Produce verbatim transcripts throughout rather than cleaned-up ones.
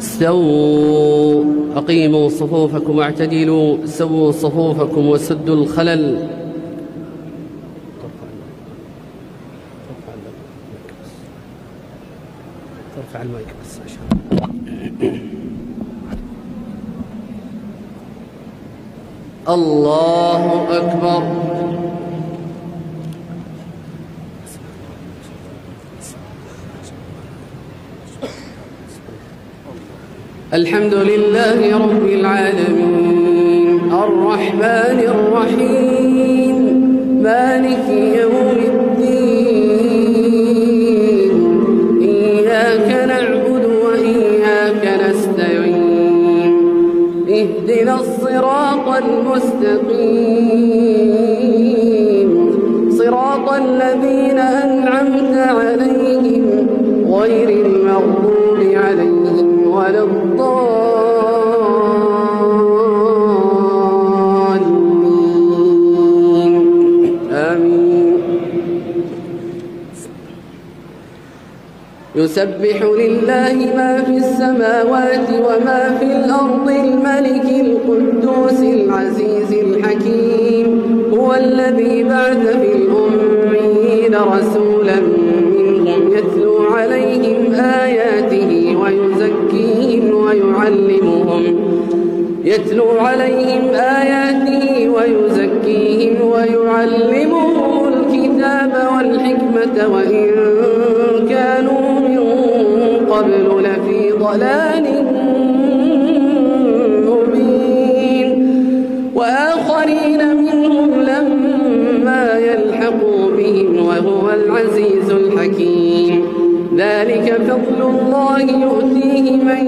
استووا أقيموا صفوفكم واعتدلوا سووا صفوفكم وسدوا الخلل. ترفع المايك بس عشان الله أكبر. الحمد لله رب العالمين الرحمن الرحيم مالك يوم الدين إياك نعبد وإياك نستعين اهدنا الصراط المستقيم صراط الذين أنعمت عليهم غير المغضوب عليهم ولا الضالين آمين. يسبح لله ما في السماوات وما في الأرض الملك القدوس العزيز الحكيم هو الذي بعث في الأميين رسولا منهم يتلو عليهم آياته ويزكيهم ويعلمهم يتلو عليهم آياته ويزكيهم ويعلمهم الكتاب والحكمة وإن كانوا من قبل لفي ضلال مبين وآخرين منهم لما يلحقوا بهم وهو العزيز الحكيم. ذلك فضل الله يؤتيه من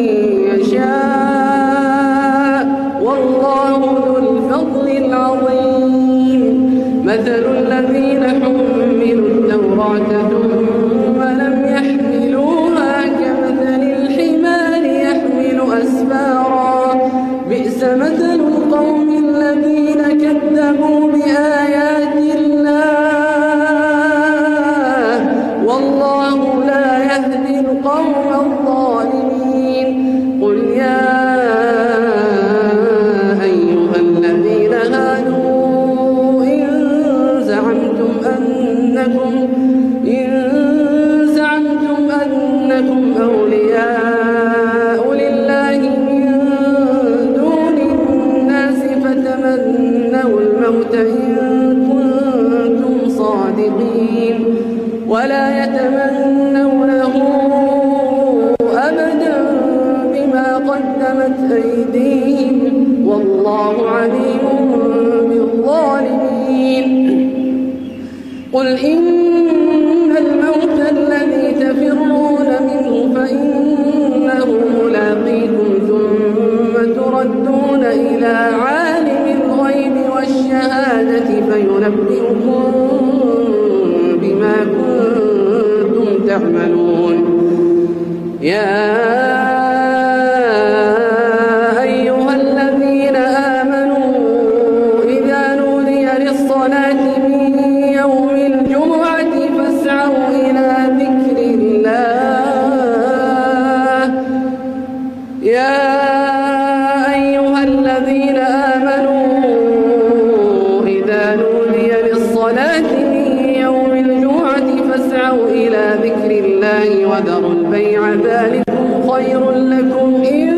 يشاء والله ذو الفضل العظيم. مثل الذين حملوا التوراة ثم لم يحملوها كمثل الحمار يحمل أسفارا بئس مثل القوم الذين كذبوا بآيات الله والله لا يهدي القوم الظالمين. قل يا أيها الذين هادوا إن زعمتم أنكم إن زعمتم أنكم أولياء لله من دون الناس فتمنوا الموت إن كنتم صادقين ولا يتمنونه أبدا بما قدمت أيديهم والله عليم بالظالمين. قل إن الموت الذي تفرون منه فإنه ملاقيكم ثم تردون إلى عالم الغيب والشهادة فينبئكم بما كنتم تعملون. يا أيها الذين آمنوا إذا نودي للصلاة من يوم الجمعة فاسعوا إلى ذكر الله. يا أيها الذين آمنوا إذا نودي للصلاة من يوم الجمعة فاسعوا إلى ذكر الله وذروا البيع ذلكم خير لكم إن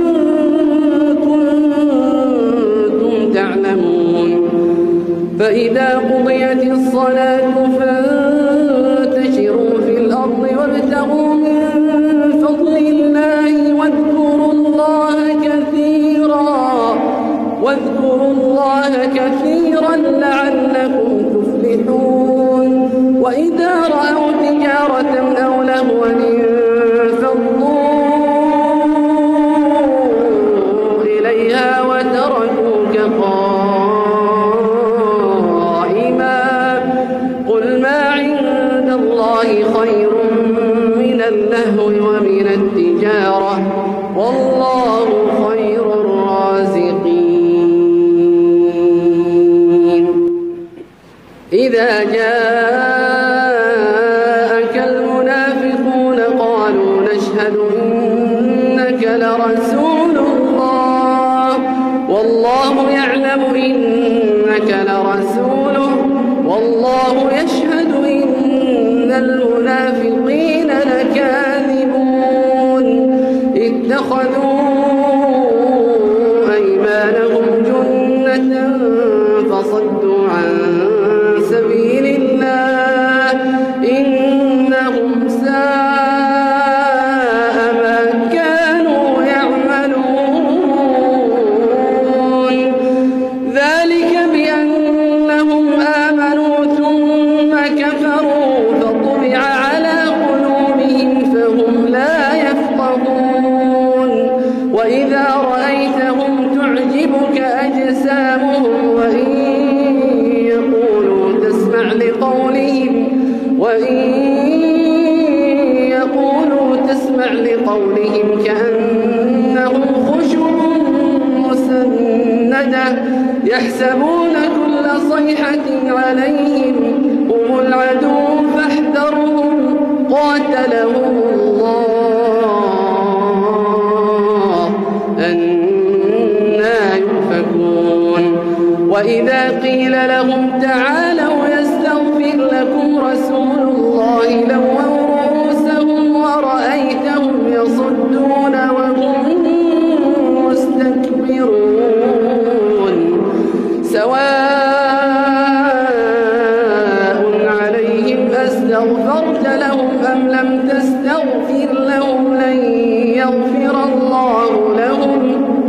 كنتم تعلمون. فإذا قضيت الصلاة فانتشروا في الأرض وابتغوا من فضل الله واذكروا الله كثيرا واذكروا الله كثيرا لعلكم تفلحون. وإذا رأوا تجارة أو لهوا انفضوا إليها وتركوك قائما قل ما عند الله خير من اللهو ومن التجارة والله خير الرازقين. إذا جاءك المنافقون قالوا نشهد إنك لرسول الله والله يعلم إنك لرسوله والله يشهد إن المنافقين لكاذبون اتخذوا أيمانهم جنة فصدوا عن سبيل الله إنهم ساء ما كانوا يعملون ذلك بأنهم آمنوا ثم كفروا فطبع على قلوبهم فهم لا يفقهون وإذا رأيتهم تعجبك أجسامهم وإن يقولوا تسمع لقولهم وإن يقولوا تسمع لقولهم كأنهم خشب مسندة يحسبون كل صيحة عليهم هم العدو فاحذرهم قاتلهم الله أنى يؤفكون وإذا قيل لهم تعالوا يستغفر لكم رسول الله لووا رؤوسهم ورأيتهم يصدون وهم مستكبرون سواء عليهم أستغفرت لهم أم لم تستغفر لهم لن يغفر الله لهم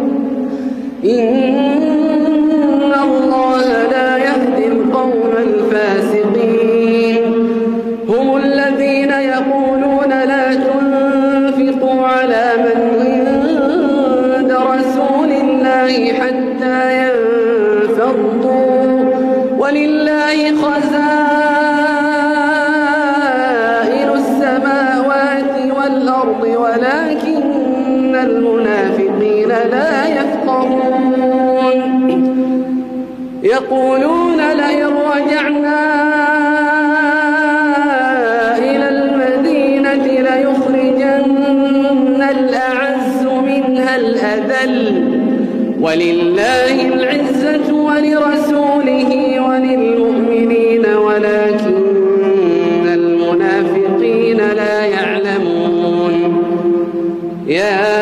إن الله لا يهدي القوم الفاسقين هم الذين يقولون لا تنفقوا على من عند رسول الله حتى ينفضوا ولله خزائن السماوات والأرض ولكن المنافقين لا يفقهون يقولون لئن رجعنا إلى المدينة ليخرجن الأعز منها الأذل ولله العزة ولرسوله وللمؤمنين ولكن المنافقين لا يعلمون يا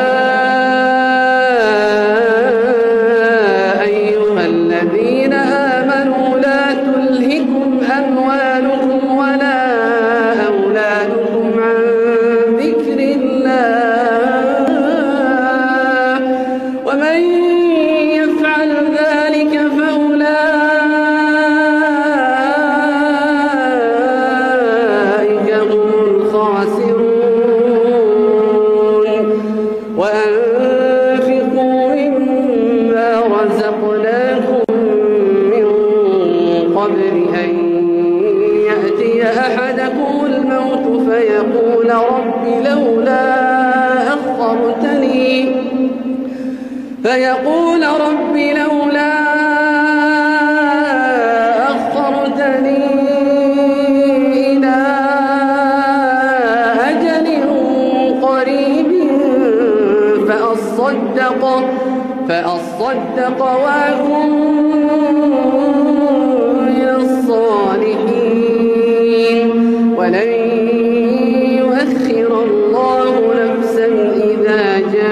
أيها الذين آمنوا لا تلهكم أموالكم ولا أولادكم عن ذكر الله ومن يفعل ذلك فأولئك هم الخاسرون وأنفقوا مما رزقناكم من قبل أن يأتي أحدكم الموت فيقول رب لولا أخرتني فيقول رب لولا أخرتني إلى أجل قريب فأصدق فأصدق وأكن من الصالحين ولن يؤخر الله نفسا إذا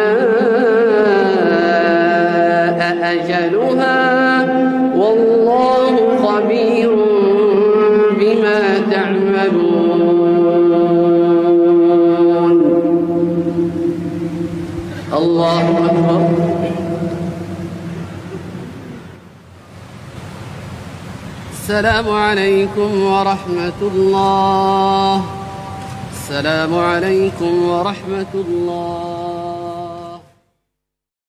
جاء أجلها والله خبير بما تعملون الله أكبر السلام عليكم ورحمة الله السلام عليكم ورحمة الله